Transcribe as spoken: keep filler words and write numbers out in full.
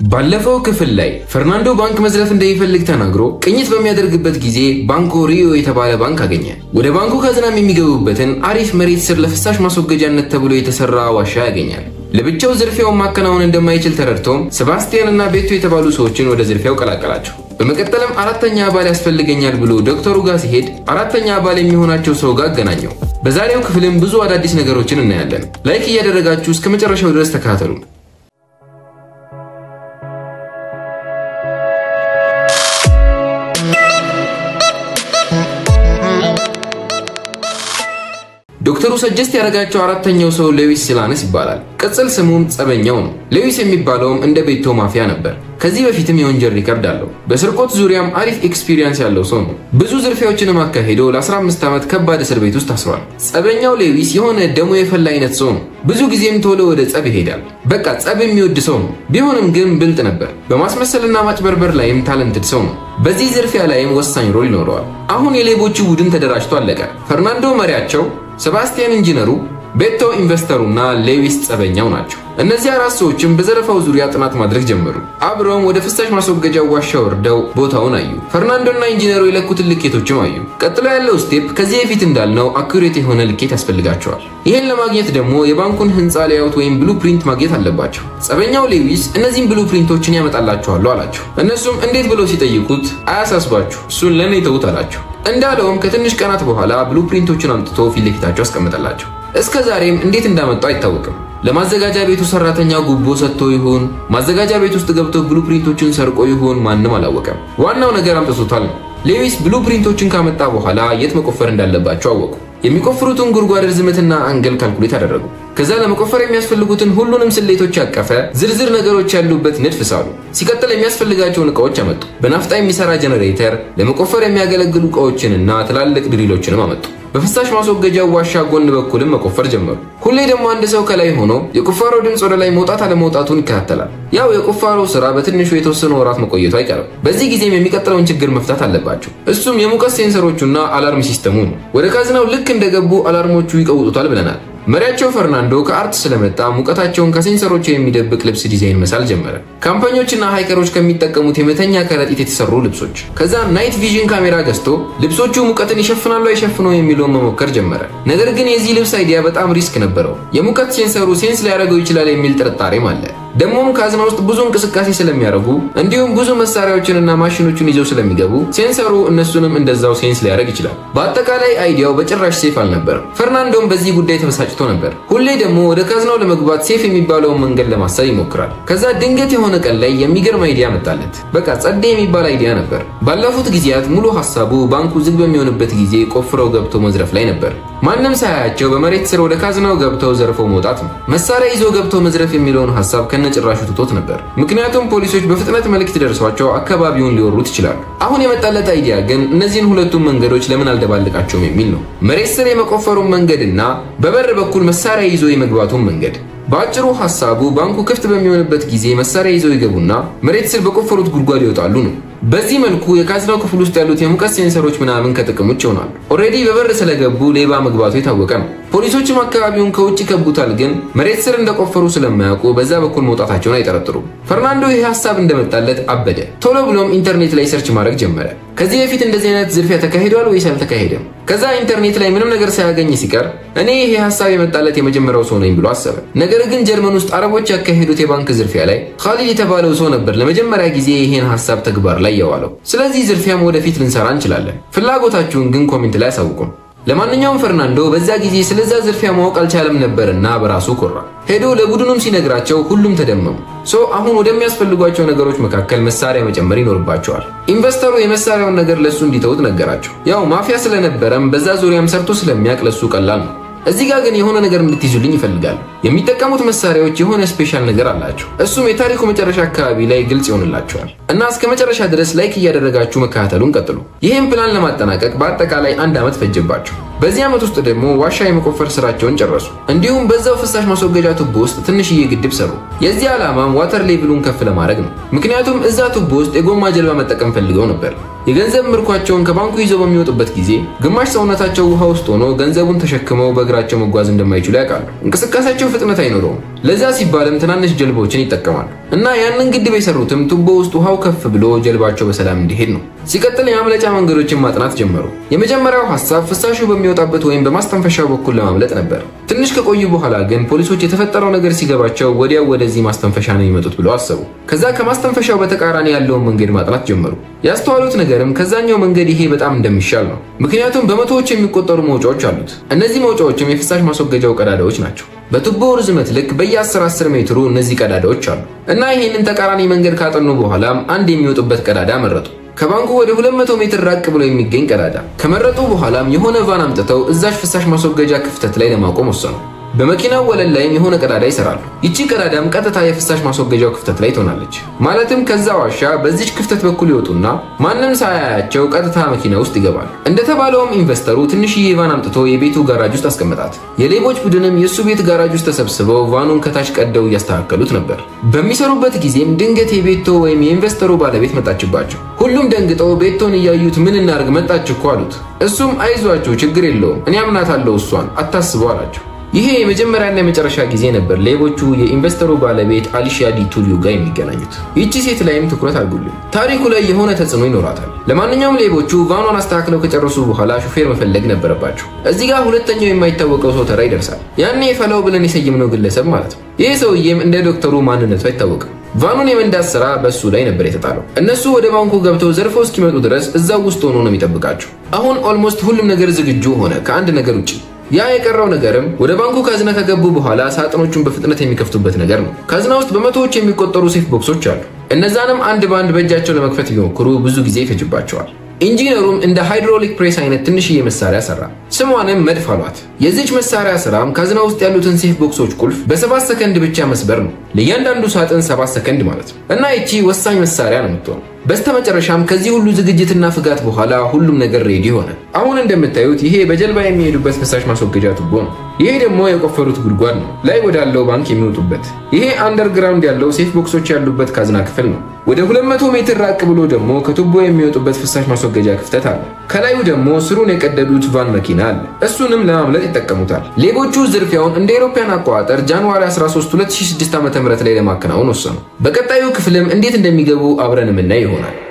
ባለፈው ክፍል ላይ ፈርናንዶ ባንክ መዝረፍ እንደሚፈልግ ተናግሮ ቅኝት በሚያደርግበት ጊዜ ባንኮ ሪዮ የተባለ ባንክ አገኘ። ወደ ባንኩ ካዝናም የሚገቡበትን አሪፍ መሬት ስር ለፍሳሽ ማስወገጃነት ተብሎ የተሰራ ዋሻ ያገኛል። ለብቻው ዝርፊያውን ማከናወን እንደማይችል ተረድቶም ሴባስቲያን እና ቤቶ የተባሉ ሰዎችን ወደ ዝርፊያው ቀላቀላቸው። በመቀጠልም አራተኛ አባል ያስፈልገኛል ብሎ ዶክተሩ ጋር ሲሄድ አራተኛ አባል የሚሆናቸው ሰው ጋር አገናኘው። በዛሬው ክፍልም ብዙ አዳዲስ ነገሮችን እናያለን። ላይክ እያደረጋችሁ እስከ መጨረሻው ድረስ ተከታተሉ። ዶክተሩ ሰጀስት ያደረጋቸው አራተኛው ሰው ሌዊስ ሲላነስ ይባላል። ቅጽል ስሙም ጸበኛው ነው። ሌዊስ የሚባለውም እንደ ቤቶ ማፊያ ነበር። ከዚህ በፊትም የወንጀል ሪከርድ አለው። በስርቆት ዙሪያም አሪፍ ኤክስፒሪየንስ ያለው ሰው ነው። ብዙ ዝርፊያዎችንም አካሄዶ ለ15 ዓመት ከባድ እስር ቤት ውስጥ ታስሯል። ጸበኛው ሌዊስ የሆነ ደሞ የፈላ አይነት ሰው ነው። ብዙ ጊዜም ቶሎ ወደ ጸብ ይሄዳል። በቃ ጸብ የሚወድ ሰው ነው። ቢሆንም ግን ብልጥ ነበር። በማስመሰልና ማጭበርበር ላይም ታለንትድ ሰው ነው። በዚህ ዝርፊያ ላይም ወሳኝ ሮል ይኖረዋል። አሁን የሌቦቹ ቡድን ተደራጅቶ አለቀ። ፈርናንዶ መሪያቸው፣ ሴባስቲያን ኢንጂነሩ፣ ቤቶ ኢንቨስተሩና ሌዊስ ጸበኛው ናቸው። እነዚህ አራት ሰዎችም በዘረፋው ዙሪያ ጥናት ማድረግ ጀመሩ። አብረውም ወደ ፍሳሽ ማስወገጃው ዋሻ ወርደው ቦታውን አዩ። ፈርናንዶና ኢንጂነሩ የለኩትን ልኬቶችም አዩ። ቀጥሎ ያለው ስቴፕ ከዚህ በፊት እንዳልነው አኩሬት የሆነ ልኬት ያስፈልጋቸዋል። ይሄን ለማግኘት ደግሞ የባንኩን ህንፃ ሌአውት ወይም ብሉፕሪንት ማግኘት አለባቸው። ጸበኛው ሌዊስ እነዚህን ብሉፕሪንቶችን ያመጣላቸዋል አላቸው። እነሱም እንዴት ብለው ሲጠይቁት አያሳስባችሁ እሱን ለኔ ተውት አላቸው። እንዳለውም ከትንሽ ቀናት በኋላ ብሉፕሪንቶችን አምጥቶ ፊት ለፊታቸው አስቀመጠላቸው። እስከ ዛሬም እንዴት እንዳመጣው አይታወቅም። ለማዘጋጃ ቤቱ ሰራተኛ ጉቦ ሰጥቶ ይሁን ማዘጋጃ ቤት ውስጥ ገብቶ ብሉፕሪንቶችን ሰርቆ ይሁን ማንንም አላወቀም። ዋናው ነገር አምጥቶታል። ሌዊስ ብሉፕሪንቶችን ካመጣ በኋላ የት መቆፈር እንዳለባቸው አወቁ። የሚቆፍሩትን ጉድጓድ ርዝመትና አንገል ካልኩሌት አደረጉ። ከዛ ለመቆፈር የሚያስፈልጉትን ሁሉንም ስሌቶች ያቀፈ ዝርዝር ነገሮች ያሉበት ንድፍ ሳሉ። ሲቀጥል የሚያስፈልጋቸውን እቃዎች አመጡ። በናፍጣ የሚሰራ ጀነሬተር፣ ለመቆፈር የሚያገለግሉ እቃዎችንና ትላልቅ ድሪሎችንም አመጡ። በፍሳሽ ማስወገጃው ዋሻ ጎን በኩልም መቆፈር ጀመሩ። ሁሌ ደግሞ አንድ ሰው ከላይ ሆኖ የቁፋሮ ድምጽ ወደ ላይ መውጣት አለመውጣቱን ይከታተላል። ያው የቁፋሮ ስራ በትንሹ የተወሰነ ወራት መቆየቱ አይቀርም። በዚህ ጊዜም የሚቀጥለውን ችግር መፍታት አለባቸው። እሱም የሙቀት ሴንሰሮቹና አላርም ሲስተሙ ነው። ወደ ካዝናው ልክ እንደገቡ አላርሞቹ ይቀውጡታል ብለናል። መሪያቸው ፈርናንዶ ከአርት ስለመጣ ሙቀታቸውን ከሴንሰሮቹ የሚደብቅ ልብስ ዲዛይን መሳል ጀመረ። ካምፓኒዎችና ሃይከሮች ከሚጠቀሙት የመተኛ ከረጢት የተሰሩ ልብሶች። ከዛ ናይት ቪዥን ካሜራ ገዝቶ ልብሶቹ ሙቀትን ይሸፍናሉ አይሸፍነው የሚለውን መሞከር ጀመረ። ነገር ግን የዚህ ልብስ አይዲያ በጣም ሪስክ ነበረው። የሙቀት ሴንሰሩ ሴንስ ሊያደርገው ይችላል የሚል ጥርጣሬም አለ። ደሞም ካዝና ውስጥ ብዙ እንቅስቃሴ ስለሚያደርጉ እንዲሁም ብዙ መሳሪያዎችንና ማሽኖችን ይዘው ስለሚገቡ ሴንሰሩ እነሱንም እንደዛው ሴንስ ሊያደርግ ይችላል። በአጠቃላይ አይዲያው በጭራሽ ሴፍ አልነበረም። ፈርናንዶም በዚህ ጉዳይ ተበሳጭቶ ነበር። ሁሌ ደግሞ ወደ ካዝናው ለመግባት ሴፍ የሚባለውን መንገድ ለማሰብ ይሞክራል። ከዛ ድንገት የሆነ ቀን ላይ የሚገርም አይዲያ መጣለት። በቃ ጸዴ የሚባል አይዲያ ነበር። ባለፉት ጊዜያት ሙሉ ሐሳቡ ባንኩ ዝግ በሚሆንበት ጊዜ ቆፍረው ገብተው መዝረፍ ላይ ነበር። ማንም ሳያያቸው በመሬት ስር ወደ ካዝናው ገብተው ዘርፈው መውጣት ነው። መሳሪያ ይዞ ገብተው መዝረፍ የሚለውን ሐሳብ ከነጭራሹ ትቶት ነበር። ምክንያቱም ፖሊሶች በፍጥነት መልእክት ደርሷቸው አካባቢውን ሊወሩት ይችላሉ። አሁን የመጣለት አይዲያ ግን እነዚህን ሁለቱም መንገዶች ለምን አልደባልቃቸውም የሚል ነው። መሬት ስር የመቆፈሩን መንገድና በበር በኩል መሳሪያ ይዞ የመግባቱን መንገድ። ባጭሩ ሐሳቡ ባንኩ ክፍት በሚሆንበት ጊዜ መሳሪያ ይዘው ይገቡና መሬት ስር በቆፈሩት ጉድጓድ ይወጣሉ ነው። በዚህ መልኩ የካዝናው ክፍል ውስጥ ያሉት የሙቀት ሴንሰሮች ምናምን ከጥቅም ውጭ ይሆናሉ። ኦሬዲ በበር ስለገቡ ሌባ መግባቱ የታወቀ ነው። ፖሊሶችም አካባቢውን ከውጭ ከቡታል፣ ግን መሬት ስር እንደቆፈሩ ስለማያውቁ በዛ በኩል መውጣታቸውን አይጠረጥሩም። ፈርናንዶ ይህ ሐሳብ እንደመጣለት አበደ። ቶሎ ብሎም ኢንተርኔት ላይ ሰርች ማድረግ ጀመረ። ከዚህ በፊት እንደዚህ አይነት ዝርፊያ ተካሂዷል ወይስ አልተካሄደም? ከዛ ኢንተርኔት ላይ ምንም ነገር ሳያገኝ ሲቀር እኔ ይሄ ሐሳብ የመጣለት የመጀመሪያው ሰው ነኝ ብሎ አሰበ። ነገር ግን ጀርመን ውስጥ አረቦች ያካሄዱት የባንክ ዝርፊያ ላይ ኻሊድ የተባለው ሰው ነበር ለመጀመሪያ ጊዜ ይሄን ሐሳብ ተግባር ላይ ያዋለው። ስለዚህ ዝርፊያም ወደፊት ልንሰራ እንችላለን። ፍላጎታችሁን ግን ኮሜንት ላይ አሳውቁን። ለማንኛውም ፈርናንዶ በዛ ጊዜ ስለዛ ዝርፊያ ማወቅ አልቻለም ነበርና በራሱ ኮራ። ሄዶ ለቡድኑም ሲነግራቸው ሁሉም ተደመሙ። ሶ አሁን ወደሚያስፈልጓቸው ነገሮች መካከል መሳሪያ መጨመር ይኖርባቸዋል። ኢንቨስተሩ የመሳሪያውን ነገር ለሱ እንዲተውት ነገራቸው። ያው ማፊያ ስለነበረም በዛ ዙሪያም ሰርቶ ስለሚያቅ ለሱ ቀላል ነው። እዚህ ጋር ግን የሆነ ነገር እንድትይዙልኝ ይፈልጋሉ። የሚጠቀሙት መሳሪያዎች የሆነ ስፔሻል ነገር አላቸው። እሱም የታሪኩ መጨረሻ አካባቢ ላይ ግልጽ ይሆንላቸዋል። እና እስከ መጨረሻ ድረስ ላይክ እያደረጋችሁ መከታተሉን ቀጥሉ። ይሄን ፕላን ለማጠናቀቅ በአጠቃላይ አንድ ዓመት ፈጀባቸው። በዚህ ዓመት ውስጥ ደግሞ ዋሻ የመቆፈር ስራቸውን ጨረሱ። እንዲሁም በዛው ፍሳሽ ማስወገጃ ቱቦ ውስጥ ትንሽዬ ግድብ ሰሩ። የዚህ ዓላማም ዋተር ሌቭሉን ከፍ ለማድረግ ነው። ምክንያቱም እዛ ቱቦ ውስጥ የጎማ ጀልባ መጠቀም ፈልገው ነበር። የገንዘብ ምርኳቸውን ከባንኩ ይዘው በሚወጡበት ጊዜ ግማሽ ሰውነታቸው ውሃ ውስጥ ሆኖ ገንዘቡን ተሸክመው በእግራቸው መጓዝ እንደማይችሉ ያውቃሉ። እንቅስቃሴያቸው ፍጥነት አይኖረውም። ለዛ ሲባልም ትናንሽ ጀልባዎችን ይጠቀማሉ እና ያንን ግድብ የሰሩትም ቱቦ ውስጥ ውሃው ከፍ ብሎ ጀልባቸው በሰላም እንዲሄድ ነው። ሲቀጥል የማምለጫ መንገዶችን ማጥናት ጀመሩ። የመጀመሪያው ሐሳብ ፍሳሹ በሚወጣበት ወይም በማስተንፈሻው በኩል ለማምለጥ ነበር። ትንሽ ከቆዩ በኋላ ግን ፖሊሶች የተፈጠረው ነገር ሲገባቸው ወዲያው ወደዚህ ማስተንፈሻ ነው የሚመጡት ብለው አሰቡ። ከዛ ከማስተንፈሻው በተቃራኒ ያለውን መንገድ ማጥናት ጀመሩ። ያስተዋሉት ነገርም ከዛኛው መንገድ ይሄ በጣም እንደሚሻል ነው። ምክንያቱም በመቶዎች የሚቆጠሩ መውጫዎች አሉት። እነዚህ መውጫዎችም የፍሳሽ ማስወገጃው ቀዳዳዎች ናቸው። በቱቦው ርዝመት ልክ በየ10 10 ሜትሩ እነዚህ ቀዳዳዎች አሉ እና ይሄንን ተቃራኒ መንገድ ካጠኑ በኋላም አንድ የሚወጡበት ቀዳዳ መረጡ። ከባንኩ ወደ ሁለት መቶ ሜትር ራቅ ብሎ የሚገኝ ቀዳዳ ከመረጡ በኋላም የሆነ ቫን አምጥተው እዛች ፍሳሽ ማስወገጃ ክፍተት ላይ ለማቆም ወሰኑ። በመኪናው ወለል ላይም የሆነ ቀዳዳ ይሰራሉ። ይቺ ቀዳዳም ቀጥታ የፍሳሽ ማስወገጃው ክፍተት ላይ ትሆናለች። ማለትም ከዛ ዋሻ በዚች ክፍተት በኩል ይወጡና ማንንም ሳያያቸው ቀጥታ መኪና ውስጥ ይገባሉ። እንደተባለውም ኢንቨስተሩ ትንሽዬ ቫን አምጥቶ የቤቱ ጋራጅ ውስጥ አስቀመጣት። የሌቦች ቡድንም የሱ ቤት ጋራጅ ውስጥ ተሰብስበው ቫኑን ከታች ቀደው እያስተካከሉት ነበር። በሚሰሩበት ጊዜም ድንገት የቤቶ ወይም የኢንቨስተሩ ባለቤት መጣችባቸው። ሁሉም ደንግጠው ቤቶን እያዩት ምን እናርግ መጣች እኮ አሉት። እሱም አይዟችሁ ችግር የለውም እኔ አምናታለሁ እሷን አታስቡ አላቸው። ይሄ የመጀመሪያና የመጨረሻ ጊዜ ነበር ሌቦቹ የኢንቨስተሩ ባለቤት አሊሺያ ዲቱሊዮ ጋር የሚገናኙት። ይቺ ሴት ላይም ትኩረት አድርጉልኝ፣ ታሪኩ ላይ የሆነ ተጽዕኖ ይኖራታል። ለማንኛውም ሌቦቹ ቫኗን አስተካክለው ከጨረሱ በኋላ ሹፌር መፈለግ ነበረባቸው። እዚህ ጋር ሁለተኛው የማይታወቀው ሰው ተራ ይደርሳል። ያኔ የፈላው ብለን የሰየምነው ግለሰብ ማለት ነው። ይሄ ሰውዬም እንደ ዶክተሩ ማንነቱ አይታወቅም። ቫኑን የመንዳት ስራ በሱ ላይ ነበር የተጣለው። እነሱ ወደ ባንኩ ገብተው ዘርፈው እስኪመጡ ድረስ እዛው ውስጥ ሆኖ ነው የሚጠብቃቸው። አሁን ኦልሞስት ሁሉም ነገር ዝግጁ ሆነ ከአንድ ነገር ውጪ። ያ የቀረው ነገርም ወደ ባንኩ ካዝና ከገቡ በኋላ ሳጥኖቹን በፍጥነት የሚከፍቱበት ነገር ነው። ካዝና ውስጥ በመቶዎች የሚቆጠሩ ሴፍ ቦክሶች አሉ። እነዛንም አንድ ባንድ በእጃቸው ለመክፈት ቢሞክሩ ብዙ ጊዜ ይፈጅባቸዋል። ኢንጂነሩም እንደ ሃይድሮሊክ ፕሬስ አይነት ትንሽዬ መሳሪያ ሰራ። ስሟንም መድፍ አሏት። የዚች መሳሪያ ስራም ካዝና ውስጥ ያሉትን ሴፍ ቦክሶች ቁልፍ በሰባት ሰከንድ ብቻ መስበር ነው። ለእያንዳንዱ ሳጥን ሰባት ሰከንድ ማለት ነው እና ይቺ ወሳኝ መሳሪያ ነው የምትሆነው። በስተመጨረሻም ከዚህ ሁሉ ዝግጅትና ፍጋት በኋላ ሁሉም ነገር ሬዲ ሆነ። አሁን እንደምታዩት ይሄ በጀልባ የሚሄዱበት ፍሳሽ ማስወገጃ ቱቦ ነው። ይሄ ደግሞ የቆፈሩት ጉድጓድ ነው ላይ ወዳለው ባንክ የሚወጡበት። ይሄ አንደርግራውንድ ያለው ሴፍ ቦክሶች ያሉበት ካዝና ክፍል ነው። ወደ ሁለት መቶ ሜትር ራቅ ብሎ ደግሞ ከቱቦ የሚወጡበት ፍሳሽ ማስወገጃ ክፍተት አለ። ከላዩ ደግሞ ስሩን የቀደዱት ቫን መኪና አለ። እሱንም ለማምለጥ ይጠቀሙታል። ሌቦቹ ዝርፊያውን እንደ አውሮፓውያን አቆጣጠር ጃንዋሪ አስራ ሶስት ሁለት ሺህ ስድስት ዓ.ም ላይ ለማከናወን ወሰኑ። በቀጣዩ ክፍልም እንዴት እንደሚገቡ አብረን የምናይ ይሆናል።